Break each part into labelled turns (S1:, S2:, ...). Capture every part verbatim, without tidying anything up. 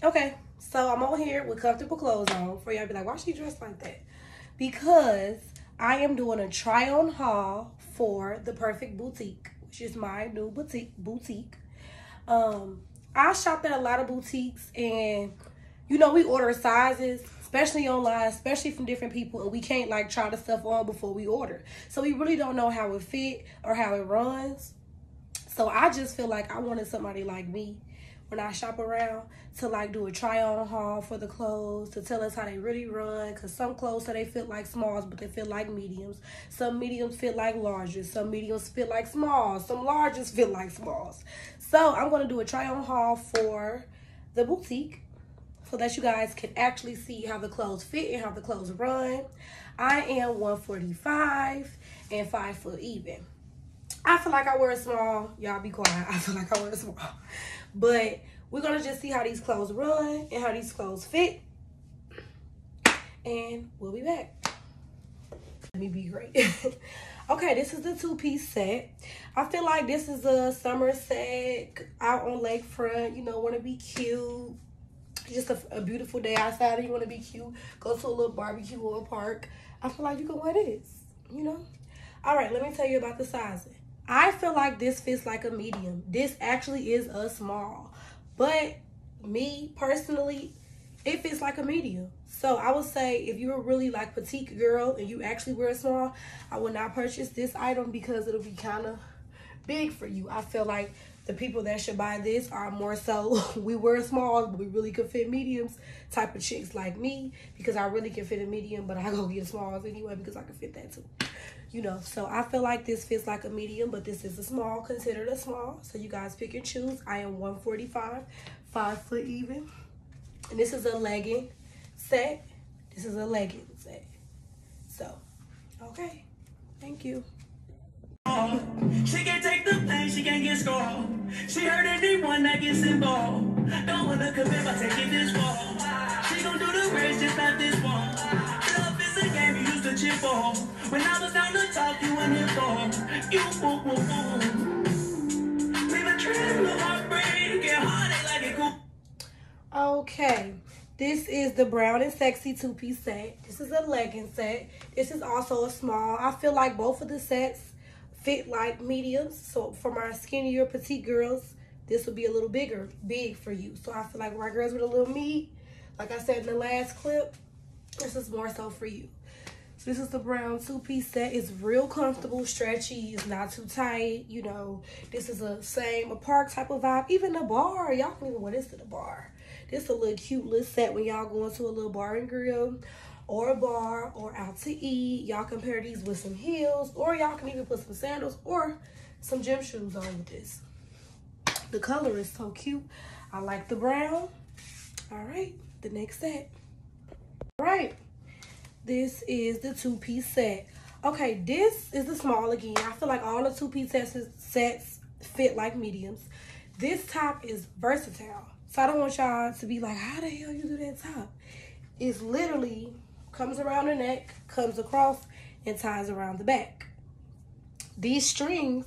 S1: Okay, so I'm on here with comfortable clothes on. For y'all be like, why she dressed like that? Because I am doing a try on haul for The Perfect Boutique, which is my new boutique boutique. Um, I shop at a lot of boutiques, and you know, we order sizes, especially online, especially from different people, and we can't like try the stuff on before we order. So we really don't know how it fit or how it runs. So I just feel like I wanted somebody like me when I shop around to like do a try on haul for the clothes, to tell us how they really run, because some clothes so they fit like smalls, but they fit like mediums. Some mediums fit like larges. Some mediums fit like smalls. Some larges fit like smalls. So I'm going to do a try on haul for the boutique so that you guys can actually see how the clothes fit and how the clothes run. I am one forty-five and five foot even. I feel like I wear a small. Y'all be quiet. I feel like I wear a small. But we're going to just see how these clothes run and how these clothes fit. And we'll be back. Let me be great. Okay, this is the two-piece set. I feel like this is a summer set out on lakefront. You know, want to be cute. Just a, a beautiful day outside and you want to be cute. Go to a little barbecue or a park. I feel like you can wear this, you know. All right, let me tell you about the sizing. I feel like this fits like a medium. This actually is a small. But me, personally, it fits like a medium. So I would say if you're a really like petite girl and you actually wear a small, I would not purchase this item because it'll be kind of big for you. I feel like the people that should buy this are more so we wear smalls, but we really could fit mediums type of chicks like me, because I really can fit a medium, but I go get smalls anyway because I can fit that too. You know, so I feel like this fits like a medium, but this is a small, considered a small. So you guys pick and choose. I am one forty-five, five foot even. And this is a legging set. This is a legging set. So, okay. Thank you.
S2: She can't take the pain, she can't get scored. She heard anyone that gets involved. Don't wanna commit by taking this far. She gon' do the race, just not this one. Love is a game you used to cheer for. When I was down to talk, you weren't here for. You woo woo woo. Leave a trail of heartbreak, get heartache like it cool.
S1: Okay. This is the brown and sexy two-piece set. This is a legging set. This is also a small. I feel like both of the sets fit like mediums. So for my skinnier petite girls, this will be a little bigger, big for you. So I feel like my girls with a little meat, like I said in the last clip, this is more so for you. So this is the brown two-piece set. It's real comfortable, stretchy. It's not too tight. You know, this is a same a park type of vibe. Even the bar, y'all can even wear this to the bar. This is a little cute little set when y'all going to a little bar and grill, or a bar, or out to eat. Y'all can pair these with some heels, or y'all can even put some sandals or some gym shoes on with this. The color is so cute. I like the brown. All right, the next set. All right, this is the two-piece set. Okay, this is the small again. I feel like all the two-piece sets, sets fit like mediums. This top is versatile. So I don't want y'all to be like, how the hell you do that top? It's literally comes around the neck, comes across, and ties around the back. These strings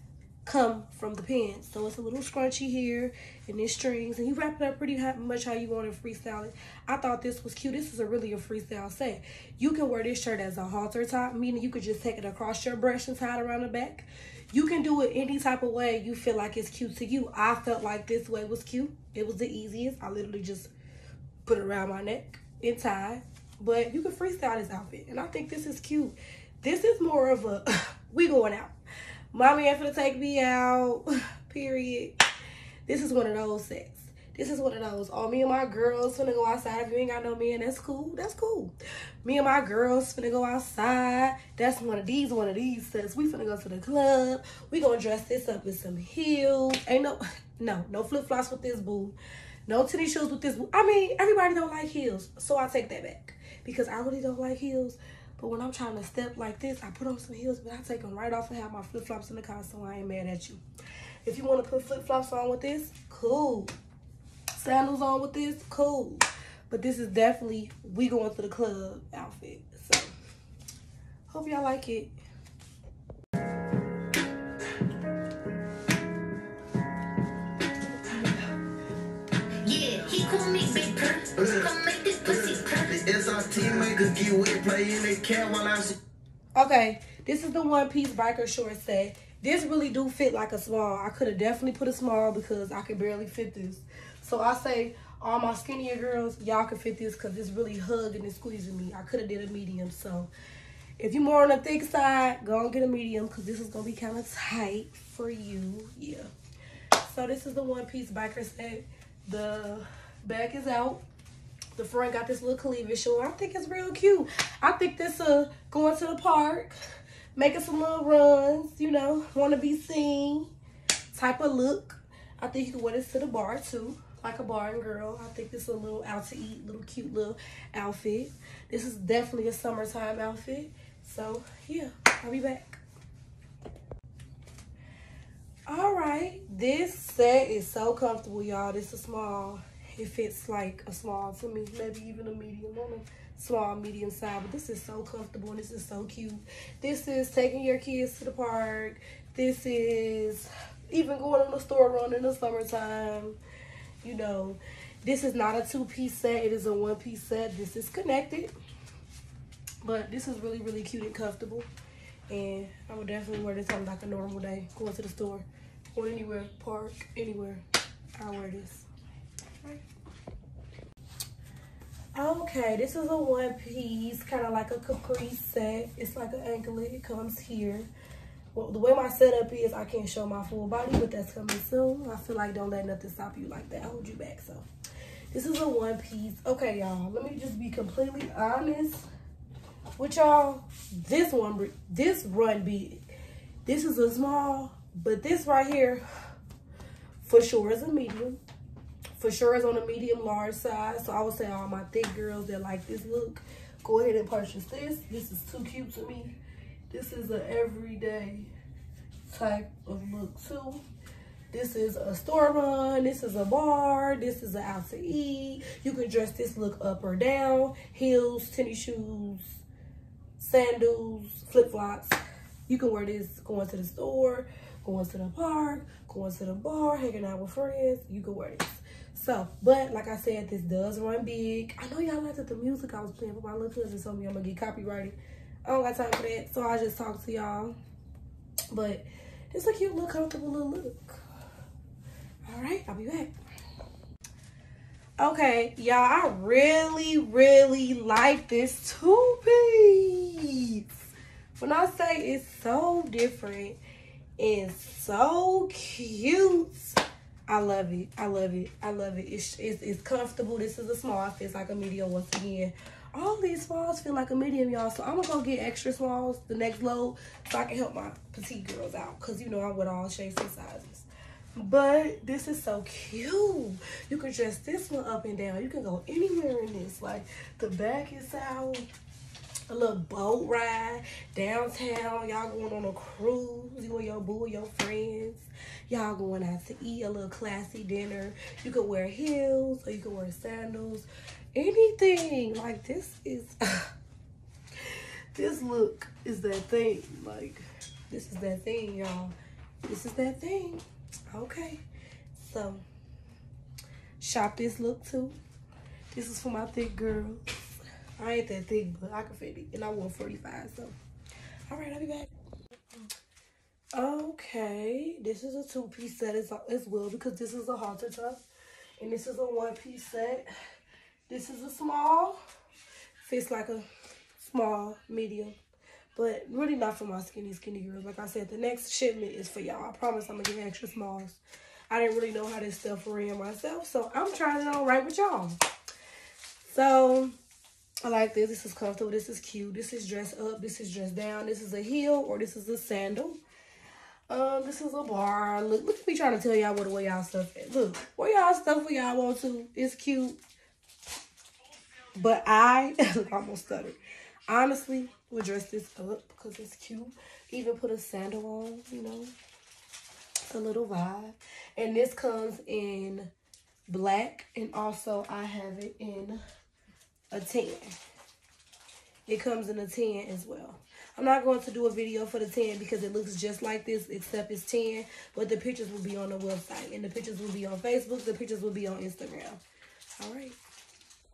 S1: come from the pants. So it's a little scrunchy here, and these strings, and you wrap it up pretty much how you want to freestyle it. I thought this was cute. This is a really a freestyle set. You can wear this shirt as a halter top, meaning you could just take it across your breast and tie it around the back. You can do it any type of way you feel like it's cute to you. I felt like this way was cute. It was the easiest. I literally just put it around my neck and tie. But you can freestyle this outfit, and I think this is cute. This is more of a, we going out. Mommy ain't finna take me out, period. This is one of those sets. This is one of those, oh, me and my girls finna go outside. If you ain't got no man, that's cool, that's cool. Me and my girls finna go outside. That's one of these, one of these sets. We finna go to the club. We gonna dress this up with some heels. Ain't no, no, no flip-flops with this boo. No tennis shoes with this boo. I mean, everybody don't like heels, so I take that back. Because I really don't like heels. But when I'm trying to step like this, I put on some heels, but I take them right off and have my flip-flops in the car, so I ain't mad at you. If you want to put flip-flops on with this, cool. Sandals on with this, cool. But this is definitely we going to the club outfit. So, hope y'all like it.
S3: Yeah, he called me
S1: Okay, this is the one-piece biker short set. This really do fit like a small. I could have definitely put a small because I could barely fit this. So I say all my skinnier girls, y'all can fit this because it's really hugging and squeezing me. I could have did a medium. So if you're more on the thick side, go and get a medium because this is going to be kind of tight for you. Yeah. So this is the one-piece biker set. The back is out. The front got this little cleavage showing. I think it's real cute. I think this uh going to the park, making some little runs, you know, want to be seen type of look. I think you can wear this to the bar too, like a bar and girl. I think this is a little out to eat, little cute little outfit. This is definitely a summertime outfit. So yeah, I'll be back. All right, this set is so comfortable, y'all. This is small. It fits like a small to me, maybe even a medium on a small, medium side. But this is so comfortable and this is so cute. This is taking your kids to the park. This is even going on the store run in the summertime. You know, this is not a two-piece set. It is a one-piece set. This is connected. But this is really, really cute and comfortable. And I would definitely wear this on like a normal day. Going to the store, going anywhere, park, anywhere. I'll wear this. Okay, this is a one piece, kind of like a capri set. It's like an anklet. It comes here. Well, the way my setup is, I can't show my full body, but that's coming soon. I feel like don't let nothing stop you like that. Hold you back. So this is a one piece. Okay, y'all, let me just be completely honest with y'all. This one, this run big. This is a small, but this right here for sure is a medium. For sure is on a medium large side. So I would say all my thick girls that like this look, go ahead and purchase this. This is too cute to me. This is an everyday type of look too. This is a store run. This is a bar. This is an out to eat. You can dress this look up or down. Heels, tennis shoes, sandals, flip-flops. You can wear this going to the store, going to the park, going to the bar, hanging out with friends. You can wear this. So, but like I said, this does run big. I know y'all liked the music I was playing, but my little cousin told me I'm gonna get copyrighted. I don't got time for that, so I just talk to y'all. But it's a cute little comfortable little look. All right, I'll be back. Okay, y'all, I really, really like this two-piece. When I say it's so different and so cute, I love it. I love it. I love it. It's, it's, it's comfortable. This is a small. It feels like a medium once again. All these smalls feel like a medium, y'all. So I'm going to go get extra smalls the next load so I can help my petite girls out. Because, you know, I'm with all shapes and sizes. But this is so cute. You can dress this one up and down. You can go anywhere in this. Like, the back is out. A little boat ride downtown. Y'all going on a cruise. You and your boo and your friends. Y'all going out to eat a little classy dinner. You could wear heels or you could wear sandals. Anything. Like, this is... this look is that thing. Like, this is that thing, y'all. This is that thing. Okay. So, shop this look, too. This is for my thick girls. I ain't that thick, but I can fit it. And I want forty-five, so. All right, I'll be back. Okay, this is a two-piece set as, as well because this is a halter top. And this is a one-piece set. This is a small. Fits like a small, medium. But really not for my skinny, skinny girls. Like I said, the next shipment is for y'all. I promise I'm going to get extra smalls. I didn't really know how this stuff ran myself, so I'm trying it on right with y'all. So... I like this. This is comfortable. This is cute. This is dressed up. This is dressed down. This is a heel or this is a sandal. Um, this is a bar. Look, look at me trying to tell y'all what the way y'all stuff is. Look, wear y'all stuff where y'all want to. It's cute. But I almost stuttered. Honestly, would dress this up because it's cute. Even put a sandal on, you know. A little vibe. And this comes in black. And also I have it in a tan. It comes in a tan as well. I'm not going to do a video for the tan because it looks just like this except it's tan, but the pictures will be on the website and the pictures will be on Facebook. The pictures will be on Instagram. All right.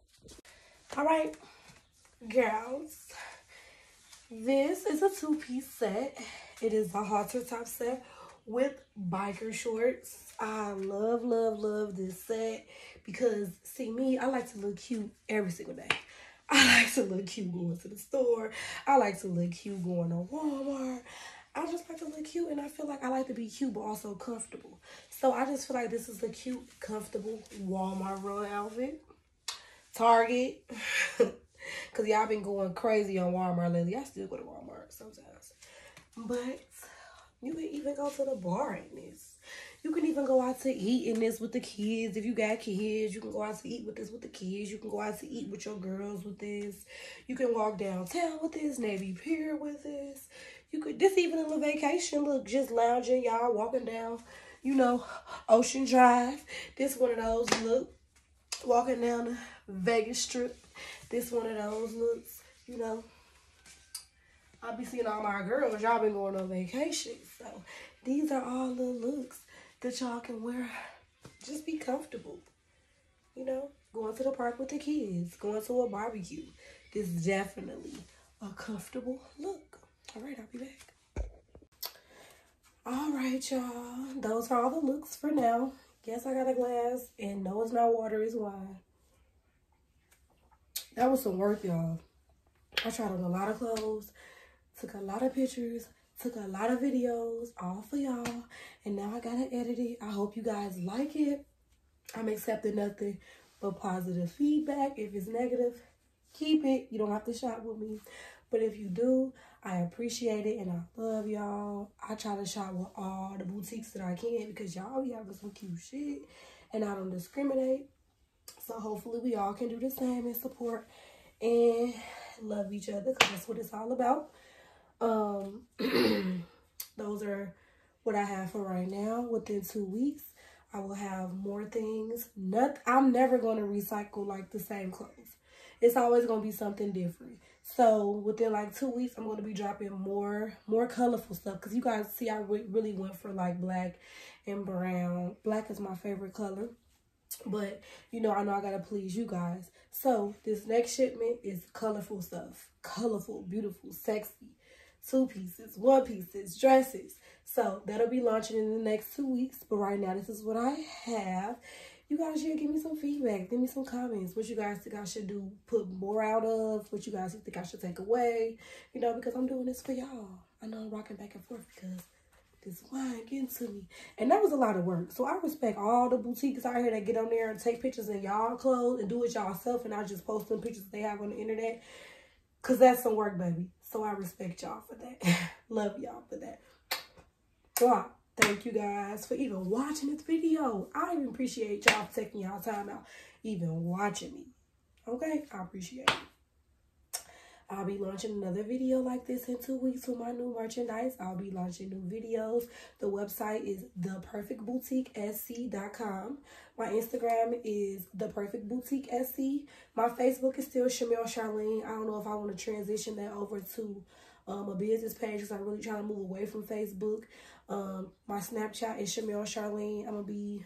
S1: All right, girls. This is a two-piece set. It is a halter top set with biker shorts. I love, love, love this set because, see me, I like to look cute every single day. I like to look cute going to the store. I like to look cute going to Walmart. I just like to look cute, and I feel like I like to be cute but also comfortable. So I just feel like this is a cute, comfortable Walmart run outfit. Target. Because y'all been going crazy on Walmart lately. I still go to Walmart sometimes. But you can even go to the bar in this. You can even go out to eat in this with the kids. If you got kids, you can go out to eat with this with the kids. You can go out to eat with your girls with this. You can walk downtown with this. Navy Pier with this. You could, this even a little vacation look. Just lounging, y'all, walking down, you know, Ocean Drive. This one of those look. Walking down the Vegas Strip. This one of those looks, you know. I'll be seeing all my girls. Y'all been going on vacation. So these are all the looks that y'all can wear. Just be comfortable. You know, going to the park with the kids. Going to a barbecue. This is definitely a comfortable look. All right, I'll be back. All right, y'all. Those are all the looks for now. Guess I got a glass. And no, it's not water, it's wine. That was some work, y'all. I tried on a lot of clothes, took a lot of pictures, took a lot of videos, all for y'all. And now I gotta edit it. I hope you guys like it. I'm accepting nothing but positive feedback. If it's negative, keep it. You don't have to shop with me. But if you do, I appreciate it and I love y'all. I try to shop with all the boutiques that I can because y'all be having some cute shit and I don't discriminate. So hopefully we all can do the same and support and love each other because that's what it's all about. Um, those are what I have for right now. Within two weeks, I will have more things. Not, I'm never going to recycle like the same clothes. It's always going to be something different. So within like two weeks, I'm going to be dropping more, more colorful stuff. Because you guys see, I re really went for like black and brown. Black is my favorite color. But, you know, I know I got to please you guys. So, this next shipment is colorful stuff. Colorful, beautiful, sexy. Two pieces, one pieces, dresses. So, that'll be launching in the next two weeks. But right now, this is what I have. You guys should give me some feedback. Give me some comments. What you guys think I should do, put more out of. What you guys think I should take away. You know, because I'm doing this for y'all. I know I'm rocking back and forth because this wine getting to me. And that was a lot of work. So I respect all the boutiques out here that get on there and take pictures in y'all clothes and do it y'all self and I just post them pictures they have on the internet. Cause that's some work, baby. So I respect y'all for that. Love y'all for that. Wow. Thank you guys for even watching this video. I even appreciate y'all for taking y'all time out even watching me. Okay? I appreciate it. I'll be launching another video like this in two weeks with my new merchandise. I'll be launching new videos. The website is the perfect boutique s c dot com. My Instagram is the perfect boutique s c. My Facebook is still Shamel Charlene. I don't know if I want to transition that over to um, a business page because I'm really trying to move away from Facebook. Um, my Snapchat is Shamel Charlene. I'm going to be...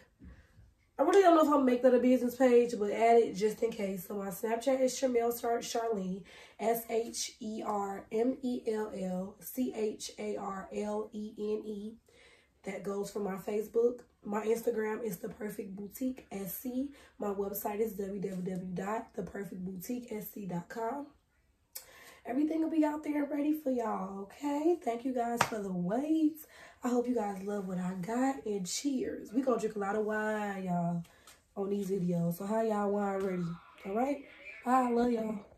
S1: I really don't know if I'm going to make that a business page, but add it just in case. So my Snapchat is Shamel Charlene, S H E R M E L L C H A R L E N E. That goes for my Facebook. My Instagram is The Perfect Boutique S C. My website is w w w dot the perfect boutique s c dot com. Everything will be out there ready for y'all, okay? Thank you guys for the wait. I hope you guys love what I got, and cheers. We gonna drink a lot of wine, y'all, on these videos. So have y'all wine ready, all right? Bye, I love y'all.